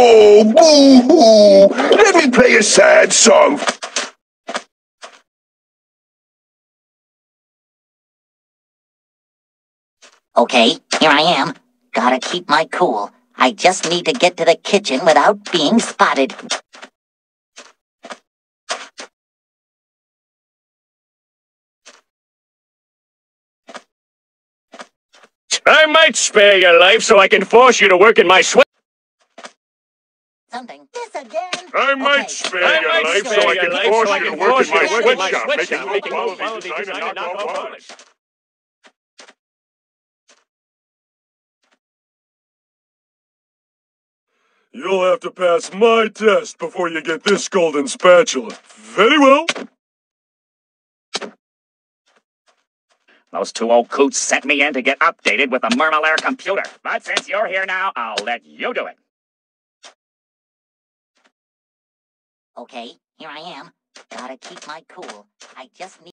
Oh, boo-hoo! Let me play a sad song. Okay, here I am. Gotta keep my cool. I just need to get to the kitchen without being spotted. I might spare your life so I can force you to work in my sweat. Something. This again? I might spare your life so I can force you to work in my sweatshop, making low quality design and knockoff products. You'll have to pass my test before you get this golden spatula. Very well. Those two old coots sent me in to get updated with the Murmalaire computer. But since you're here now, I'll let you do it. Okay, here I am. Gotta keep my cool. I just need...